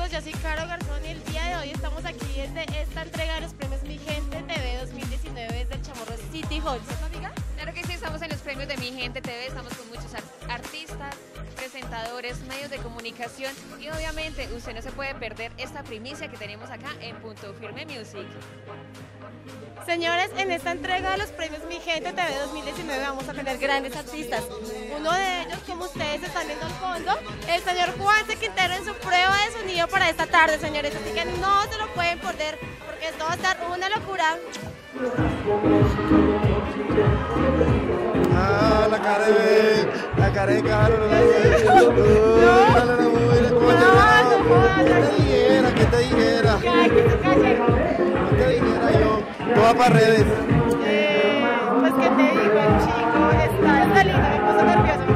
amigos, yo soy Caro Garzón y el día de hoy estamos aquí desde esta entrega de los premios Mi Gente TV 2019 desde el Chamorro City Hall, ¿cierto, amiga? Claro que sí, estamos en los premios de Mi Gente TV, estamos con muchos artistas, presentadores, medios de comunicación y obviamente usted no se puede perder esta primicia que tenemos acá en Punto Firme Music. Señores, en esta entrega de los premios Mi Gente TV 2019 vamos a tener grandes artistas. Uno de ellos, como ustedes están viendo al fondo, el señor Juanse Quintero en su prueba de sonido para esta tarde, señores. Así que no se lo pueden perder porque esto va a estar una locura. Ah, la cara de Carlos. ¿Qué te dijera? ¿Qué te dijera yo? Toda para redes. Pues que te digo, el chico está lindo, me puso nervioso,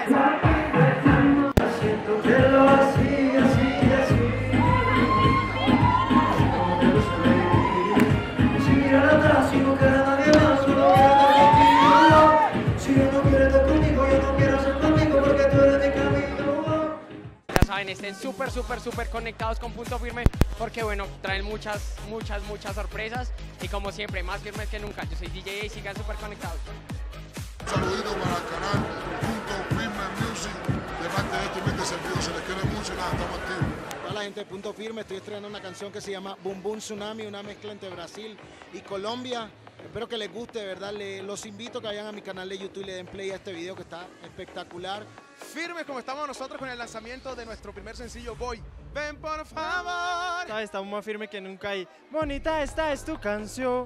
Estén súper conectados con Punto Firme porque bueno, traen muchas sorpresas y como siempre, más firmes que nunca. Yo soy DJ y sigan súper conectados. Un saludito para el canal Punto Firme Music, de parte de este humilde servidor, se les quiere mucho y nada, estamos activos. Hola gente de Punto Firme, estoy estrenando una canción que se llama Boom Boom Tsunami, una mezcla entre Brasil y Colombia. Espero que les guste, de verdad, los invito a que vayan a mi canal de YouTube y le den play a este video que está espectacular. Firmes como estamos nosotros con el lanzamiento de nuestro primer sencillo Voy, ven por favor. Estamos más firmes que nunca y bonita esta es tu canción.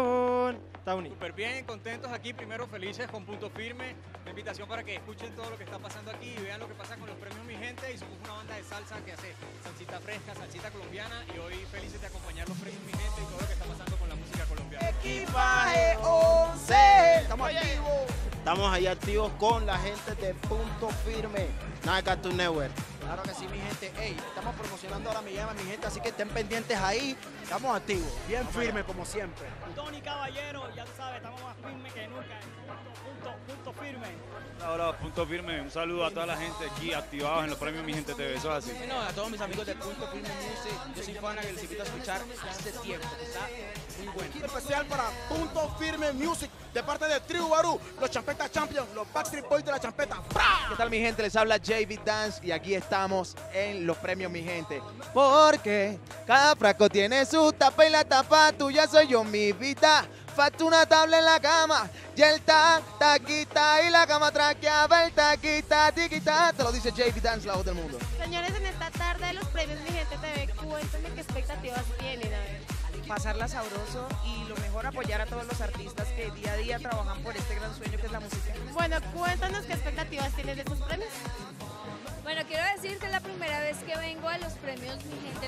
Está bonito. Súper bien, contentos aquí, primero felices con Punto Firme. La invitación para que escuchen todo lo que está pasando aquí y vean lo que pasa con los premios Mi Gente. Y somos una banda de salsa que hace salsita fresca, salsita colombiana y hoy felices de acompañar los premios Mi Gente y todo lo que está pasando con la música colombiana. Equipaje 11, Estamos activos. Estamos ahí activos con la gente de Punto Firme, Nada Cartoon Network. Claro que sí, mi gente. Ey, estamos promocionando ahora Mi Gente, así que estén pendientes ahí. Estamos activos, bien firmes como siempre. Tony Caballero, ya tú sabes, estamos más firmes que nunca. Punto Firme. Hola, Punto Firme. Un saludo a toda la gente aquí activados en los premios Mi Gente TV. Eso es así. Bueno, a todos mis amigos de Punto Firme Music, yo soy fan que les invito a escuchar este tiempo, que está muy bueno. Especial para Punto Firme Music, de parte de Tribu Barú, los Champeta Champions, los Backstreet Boys de la Champeta. ¿Qué tal mi gente? Les habla JV Dance y aquí estamos en los premios Mi Gente. Porque cada frasco tiene su tapa y la tapa tuya soy yo, mi vida. Falta una tabla en la cama y el taquita y la cama traqueaba el taquita, tiquita. Te lo dice JV Dance, la voz del mundo. Señores, en esta tarde de los premios Mi Gente TV, cuéntenme qué expectativas tienen, a ver. Pasarla sabroso y lo mejor apoyar a todos los artistas que día a día trabajan por este gran sueño que es la música. Bueno, cuéntanos qué expectativas tienes de estos premios. Bueno, quiero decir que es la primera vez que vengo a los premios Mi Gente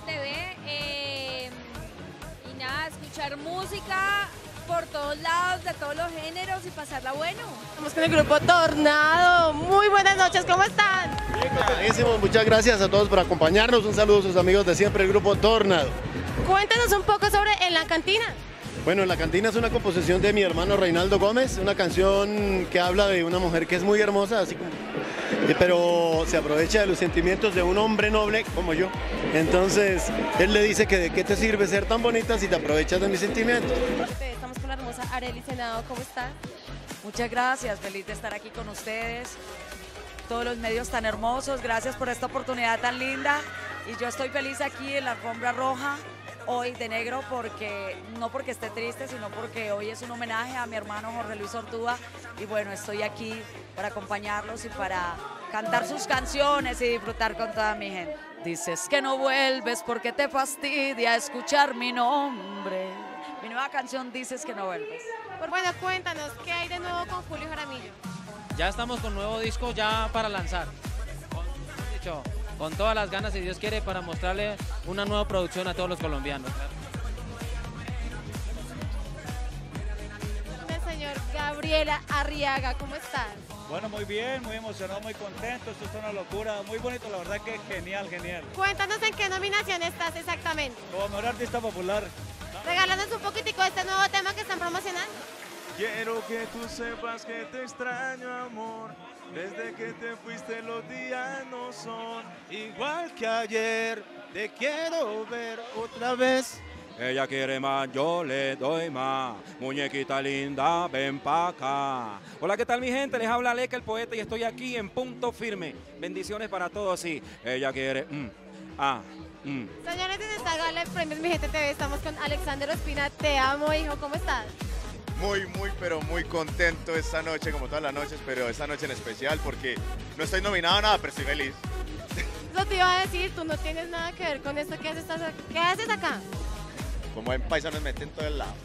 TV y nada, escuchar música por todos lados, de todos los géneros y pasarla bueno. Estamos con el grupo Tornado. Muy buenas noches, ¿cómo están? Buenísimo, muchas gracias a todos por acompañarnos. Un saludo a sus amigos de siempre, el grupo Tornado. Cuéntanos un poco sobre En la Cantina. Bueno, En la Cantina es una composición de mi hermano Reinaldo Gómez, una canción que habla de una mujer que es muy hermosa, así como, pero se aprovecha de los sentimientos de un hombre noble como yo. Entonces, él le dice que de qué te sirve ser tan bonita si te aprovechas de mis sentimientos. Estamos con la hermosa Arely Senado, ¿cómo está? Muchas gracias, feliz de estar aquí con ustedes, todos los medios tan hermosos, gracias por esta oportunidad tan linda y yo estoy feliz aquí en la alfombra roja. Hoy de negro porque no porque esté triste, sino porque hoy es un homenaje a mi hermano Jorge Luis Ortúa y bueno, estoy aquí para acompañarlos y para cantar sus canciones y disfrutar con toda mi gente. Dices que no vuelves porque te fastidia escuchar mi nombre. Mi nueva canción Dices que no vuelves. Bueno, cuéntanos, ¿qué hay de nuevo con Julio Jaramillo? Ya estamos con nuevo disco ya para lanzar. Con todas las ganas, si Dios quiere, para mostrarle una nueva producción a todos los colombianos. El señor Gabriela Arriaga, ¿cómo estás? Bueno, muy bien, muy emocionado, muy contento, esto es una locura, muy bonito, la verdad que genial, genial. Cuéntanos en qué nominación estás exactamente. Como mejor artista popular. Regálanos un poquitico de este nuevo tema que están promocionando. Quiero que tú sepas que te extraño, amor. Desde que te fuiste los días no son igual que ayer. Te quiero ver otra vez. Ella quiere más, yo le doy más. Muñequita linda, ven pa' acá. Hola, ¿qué tal mi gente? Les habla Aleca el poeta y estoy aquí en Punto Firme. Bendiciones para todos, sí. Ella quiere, Señores, en esta gala de premios Mi Gente TV estamos con Alexander Ospina. Te amo, hijo, ¿cómo estás? Pero muy contento esta noche, como todas las noches, pero esta noche en especial porque no estoy nominado a nada, pero estoy feliz. Eso te iba a decir, tú no tienes nada que ver con esto. ¿Qué haces acá? Como en paisanos me meten todo el lado.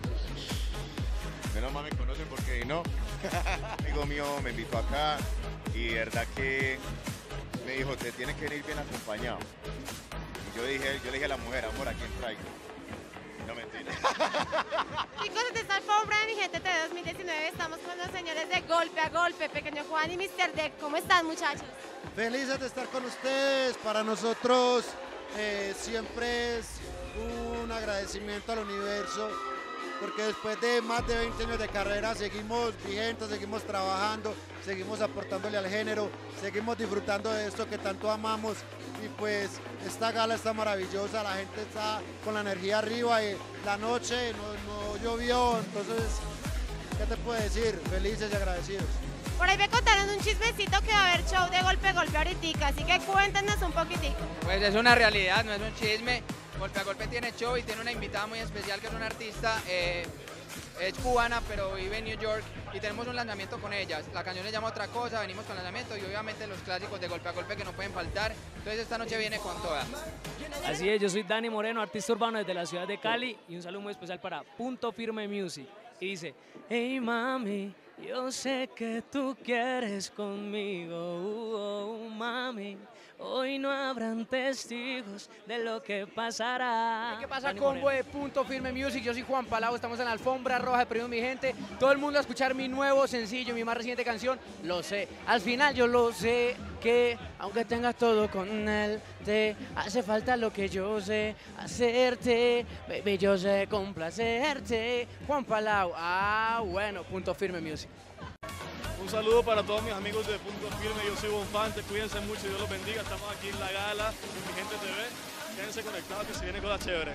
Menos mal me conocen porque no. Un amigo mío me invitó acá y verdad que me dijo, te tienes que venir bien acompañado. Y yo le dije a la mujer, amor, ¿a quién traigo? No, mentira. Chicos, desde esta alfombra de Mi Gente TV 2019 estamos con los señores de Golpe a Golpe, Pequeño Juan y Mr. Deck. ¿Cómo están, muchachos? Felices de estar con ustedes. Para nosotros siempre es un agradecimiento al universo, porque después de más de 20 años de carrera seguimos vigentes, seguimos trabajando, seguimos aportándole al género, seguimos disfrutando de esto que tanto amamos y pues esta gala está maravillosa, la gente está con la energía arriba y la noche no llovió, entonces, ¿qué te puedo decir? Felices y agradecidos. Por ahí me contaron un chismecito que va a haber show de Golpe a Golpe ahorita, así que cuéntenos un poquitico. Pues es una realidad, no es un chisme. Golpe a Golpe tiene show y tiene una invitada muy especial que es una artista, es cubana pero vive en New York y tenemos un lanzamiento con ella. La canción se llama Otra Cosa, venimos con lanzamiento y obviamente los clásicos de Golpe a Golpe que no pueden faltar. Entonces esta noche viene con toda. Así es, yo soy Dani Moreno, artista urbano desde la ciudad de Cali y un saludo muy especial para Punto Firme Music. Y dice, hey mami, yo sé que tú quieres conmigo, mami. Hoy no habrán testigos de lo que pasará. ¿Qué pasa, combo de Punto Firme Music? Yo soy Juan Palau, estamos en la alfombra roja de Premios Mi Gente. Todo el mundo a escuchar mi nuevo sencillo, mi más reciente canción. Lo sé, al final yo lo sé, que aunque tengas todo con él, te hace falta lo que yo sé hacerte. Baby, yo sé complacerte. Juan Palau, bueno, Punto Firme Music. Un saludo para todos mis amigos de Punto Firme, yo soy Bonfante, cuídense mucho, Dios los bendiga, estamos aquí en la gala, en Mi Gente TV, quédense conectados que se viene cosas chéveres.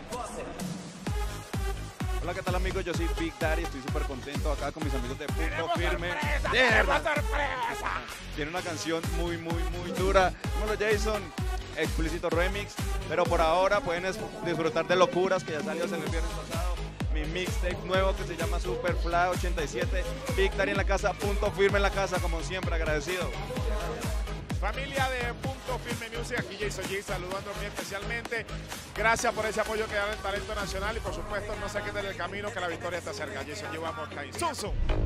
Hola, ¿qué tal amigos? Yo soy Big Daddy, estoy súper contento acá con mis amigos de Punto Firme. ¡Tenemos sorpresa! Tiene una canción muy dura, como Jason, explícito remix, pero por ahora pueden disfrutar de Locuras, que ya salió el viernes pasado. Mi mixtape nuevo que se llama Superfly 87. Big Daddy en la casa, Punto Firme en la casa, como siempre, agradecido. Familia de Punto Firme Music, aquí Jason G saludando muy especialmente. Gracias por ese apoyo que da el talento nacional y por supuesto no se queden en el camino que la victoria está cerca. Jason G, vamos, Zoom.